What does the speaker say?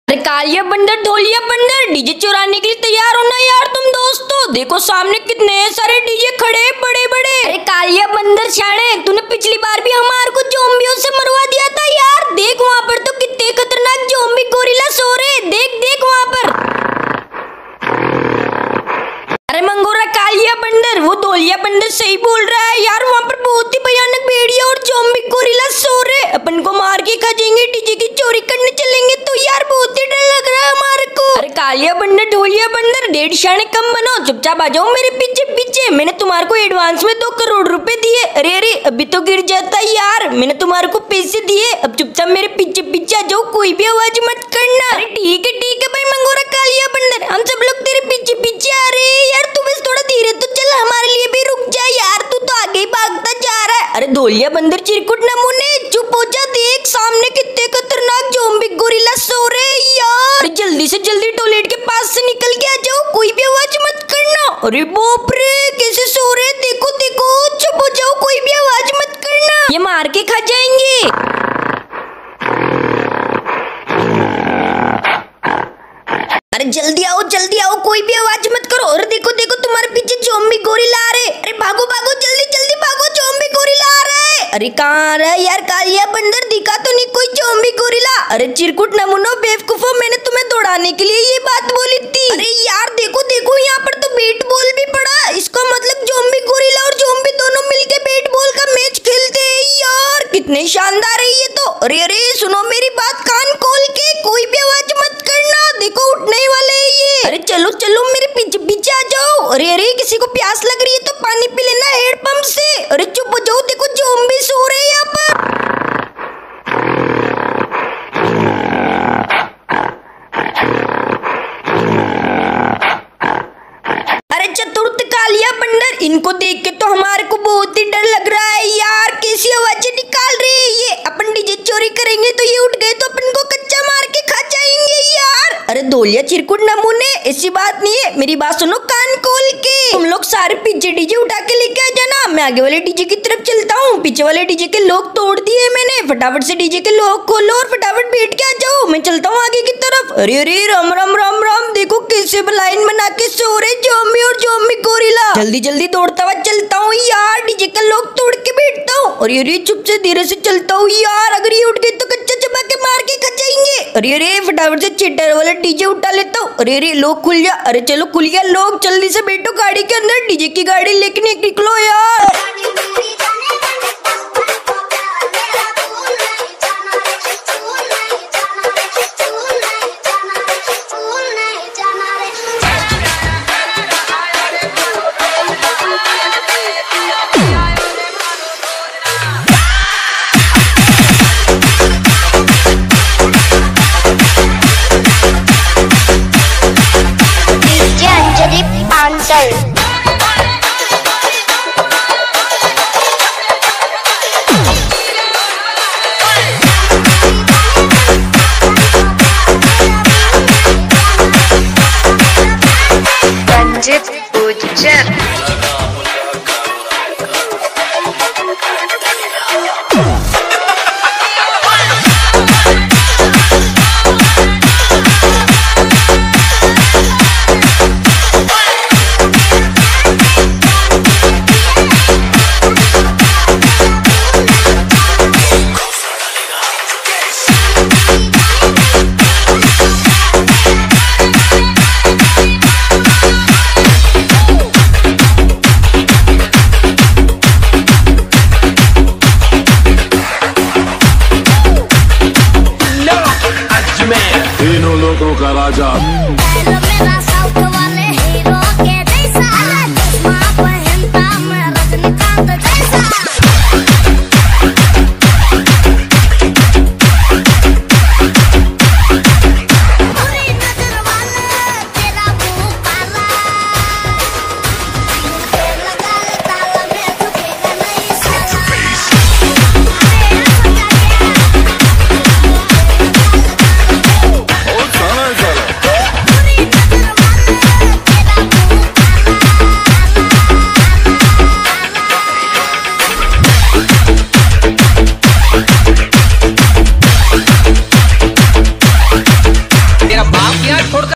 अरे कालिया बंदर ढोलिया बंदर डीजे चुराने के लिए तैयार होना यार तुम दोस्तों। देखो सामने कितने सारे डीजे खड़े बड़े बड़े। अरे कालिया बंदर शाणे तूने पिछली बार भी हमारे को ज़ॉम्बियों से मरवा दिया था यार। देख वहाँ पर तो कितने खतरनाक ज़ॉम्बी गोरिल्ला सो रहे। देख देख वहाँ पर। अरे मंगोरा कालिया बंदर वो ढोलिया बंदर सही बोल रहा है यार। वहाँ पर बहुत ही भयानक भेड़िया और ज़ॉम्बी गोरिल्ला सो रहे। अपन को मार के खा जाएंगे। डीजे की चोरी करने चलेंगे तो यार बहुत ही डर लग रहा है हमारे को। अरे कालिया बंदर ढोलिया बंदर डेढ़ शाने कम बनो, चुपचाप आ जाओ मेरे पीछे पीछे। मैंने तुम्हारे को एडवांस में 2 करोड़ रुपए दिए। अरे अरे अभी तो गिर जाता है यार। मैंने तुम्हारे को पैसे दिए, अब चुपचाप मेरे पीछे पीछे आ जाओ, कोई भी आवाज मत करना। अरे ठीक है भाई मंगोरा कालिया बंदर, हम सब लोग तेरे पीछे पीछे आ रहे हैं यार। तू बस थोड़ा धीरे तो चल, हमारे लिए भी रुक जा यार। तू तो आगे ही भागता जा रहा है। अरे ढोलिया बंदर चिरकुट नमूने चुप हो जा। देख सामने कितने खतरनाक ज़ॉम्बी गोरिल्ला सो रहे यार। जल्दी से जल्दी टॉयलेट के पास से निकल के आ जाओ, कोई भी आवाज मत करना। अरे बाप रे कैसे सो रहे, देखो देखो। चुप हो जाओ, कोई भी आवाज मत करना, ये मार के खा जाएंगे। अरे जल्दी आओ, कोई भी आवाज मत करो। और देखो देखो तुम्हारे पीछे ज़ॉम्बी गोरिल्ला आ रहे। अरे भागो भागो जल्दी जल्दी भागो, ज़ॉम्बी गोरिल्ला आ रहा है। अरे कहाँ आ रहा है यार कालिया बंदर, दिखा तो नहीं कोई ज़ॉम्बी गोरिल्ला। अरे चिरकुट नमूनो बेवकूफो, मैंने तुम्हें दौड़ाने के लिए ये बात बोली थी। अरे यार देखो देखो यहाँ पर तो बैट बॉल भी पड़ा। इसका मतलब ज़ॉम्बी गोरिल्ला और ज़ॉम्बी दोनों मिलके बैट बॉल का मैच खेलते हैं यार। कितने शानदार है ये तो। अरे अरे सुनो मेरी बात कान खोल के, कोई भी आवाज मत करना, देखो उठने वाले है ये। अरे चलो चलो मेरे पीछे पीछे आ जाओ। अरे अरे किसी को प्यास लग रही है तो पानी पी लेना हैंडपंप से। अरे चुप हो जाओ, देखो ज़ॉम्बी सो रहे हैं यहाँ पर। अरे चतुर्थ कालिया बंदर, इनको देख के तो हमारे को बहुत ही डर लग रहा है यार। कैसी आवाजें निकाल रहे हैं ये। अपन डीजे चोरी करेंगे तो ये उठ गए तो अपन को कच्चा मार के खा जाएंगे यार। अरे ढोलिया चिरकुट नमूने ऐसी बात नहीं है, मेरी बात सुनो कान खोल के। तुम लोग सारे पीछे डीजे उठा के लेके आ जाना, मैं आगे वाले डीजे की तरफ चलता हूँ। पीछे वाले डीजे के लॉक तोड़ दिए मैंने, फटाफट से डीजे के लॉक खोलो और फटाफट बैठ के आ जाओ। मैं चलता हूँ आगे की तरफ। अरे अरे राम राम राम राम, देखो कैसे लाइन बना के सो रहे ज़ॉम्बी और ज़ॉम्बी गोरिल्ला। जल्दी जल्दी दौड़ता हुआ चलता हूँ यार, डीजे का लॉक तोड़ के बैठता हूँ। अरे अरे चुप से धीरे से चलता हूँ यार, अगर ये उठ गए तो कच्चा चबा के मार के खा जाएंगे। अरे अरे फटाफट से चीटर वाला डीजे उठा लेता हूँ। अरे अरे लॉक खुल जा। अरे चलो खुल गया लॉक, जल्दी से बैठो गाड़ी के अंदर, डीजे की गाड़ी लेके निकलो यार। यहाँ छोड़कर